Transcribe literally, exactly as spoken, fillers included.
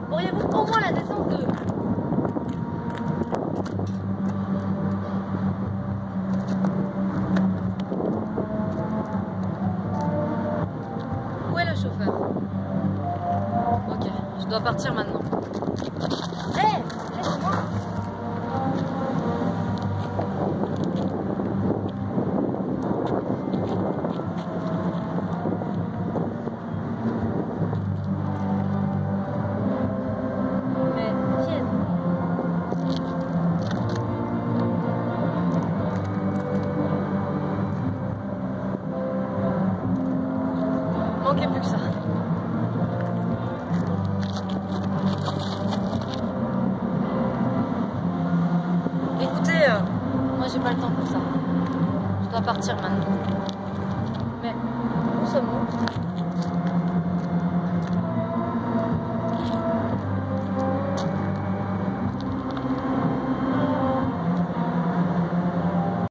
Auriez-vous au moins la décence de... Où est le chauffeur? Ok, je dois partir maintenant. Hé, hey, laisse-moi. Manquait plus que ça. Écoutez, euh, moi j'ai pas le temps pour ça. Je dois partir maintenant. Mais où sommes-nous?